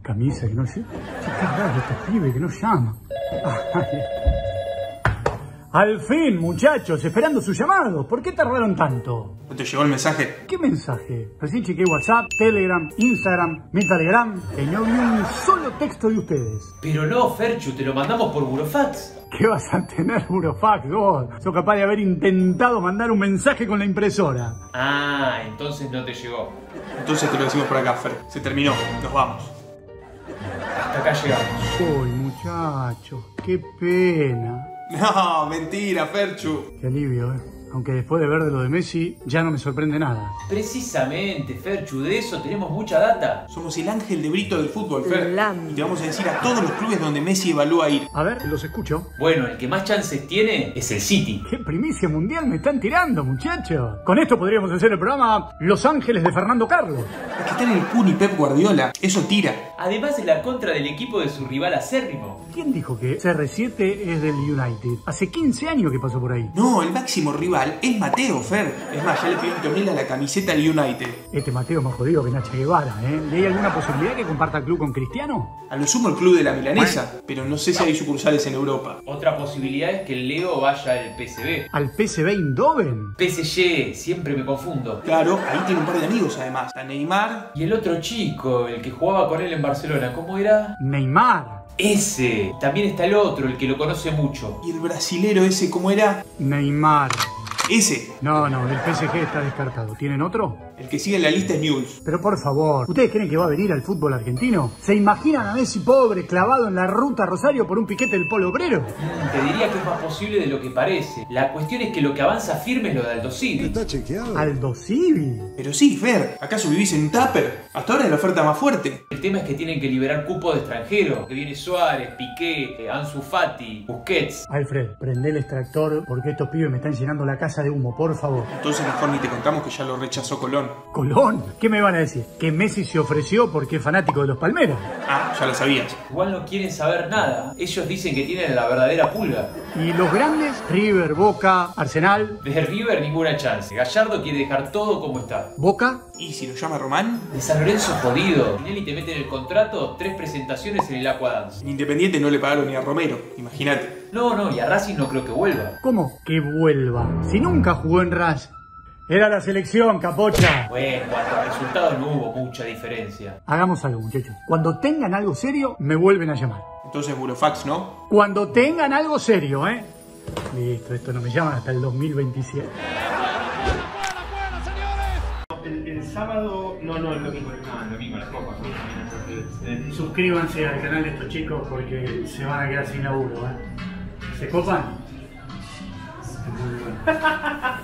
camisa que no sé. Qué raro estos pibes que no llaman. Al fin, muchachos, esperando su llamado. ¿Por qué tardaron tanto? ¿No te llegó el mensaje? ¿Qué mensaje? Recién chequeé WhatsApp, Telegram, Instagram, mi Telegram, y no vi un solo texto de ustedes. Pero no, Ferchu, te lo mandamos por Burofax. ¿Qué vas a tener, Burofax, vos? Sos capaz de haber intentado mandar un mensaje con la impresora. Ah, entonces no te llegó. Entonces te lo decimos por acá, Fer. Se terminó. Nos vamos. Hasta acá llegamos. Uy, muchachos, qué pena. No, mentira, Ferchu. Qué alivio, Aunque después de ver de lo de Messi, ya no me sorprende nada. Precisamente, Ferchu, de eso tenemos mucha data. Somos el ángel de Brito del fútbol, Fer. Lam. Y te vamos a decir a todos los clubes donde Messi evalúa ir. A ver, los escucho. Bueno, el que más chances tiene es el City. ¡Qué primicia mundial me están tirando, muchachos! Con esto podríamos hacer el programa Los Ángeles de Fernando Carlos. Es que está en el Kun y Pep Guardiola. Eso tira. Además es la contra del equipo de su rival acérrimo. ¿Quién dijo que CR7 es del United? Hace 15 años que pasó por ahí. No, el máximo rival es Mateo, Fer. Es más, ya le pidió Tonel a la camiseta del United. Este Mateo más jodido que Nacha Guevara, ¿Y hay alguna posibilidad que comparta club con Cristiano? A lo sumo el club de la Milanesa, pero no sé si hay sucursales en Europa. Otra posibilidad es que el Leo vaya al PSV. ¿Al PSV Eindhoven? PSG, siempre me confundo. Claro, ahí tiene un par de amigos además. Está Neymar. Y el otro chico, el que jugaba con él en Barcelona, ¿cómo era? Neymar. Ese. También está el otro, el que lo conoce mucho. Y el brasilero ese, ¿cómo era? Neymar. Ese. No, el PSG está descartado. ¿Tienen otro? El que sigue en la lista es Newell's. Pero por favor, ¿ustedes creen que va a venir al fútbol argentino? ¿Se imaginan a Messi pobre clavado en la ruta Rosario por un piquete del Polo Obrero? Te diría que es más posible de lo que parece. La cuestión es que lo que avanza firme es lo de Aldo Civi. ¿Está chequeado? Aldo Civi. Pero sí, Fer, ¿acaso vivís en un tupper? Hasta ahora es la oferta más fuerte. El tema es que tienen que liberar cupo de extranjeros. Que viene Suárez, Piqué, Ansu Fati, Busquets. Alfred, prende el extractor porque estos pibes me están llenando la casa de humo, por favor. Entonces mejor ni te contamos que ya lo rechazó Colón. ¿Colón? ¿Qué me van a decir? ¿Que Messi se ofreció porque es fanático de los Palmeras? Ah, ya lo sabías. Igual no quieren saber nada. Ellos dicen que tienen la verdadera pulga. ¿Y los grandes? River, Boca, Arsenal. De River ninguna chance. Gallardo quiere dejar todo como está. ¿Boca? ¿Y si lo llama Román? De San Lorenzo jodido. Tinelli te mete en el contrato 3 presentaciones en el Aquadance. En Independiente no le pagaron ni a Romero, imagínate. No, y a Racing no creo que vuelva. ¿Cómo que vuelva? Si nunca jugó en Racing. Era la selección, capocha. Bueno, en cuanto a resultados no hubo mucha diferencia. Hagamos algo, muchachos. Cuando tengan algo serio, me vuelven a llamar. Entonces Burofax, ¿no? Cuando tengan algo serio, Listo, esto no me llaman hasta el 2027. El sábado, no, el domingo. El domingo, las copas. Suscríbanse al canal de estos chicos porque se van a quedar sin laburo, ¿Se copan? Muy bueno.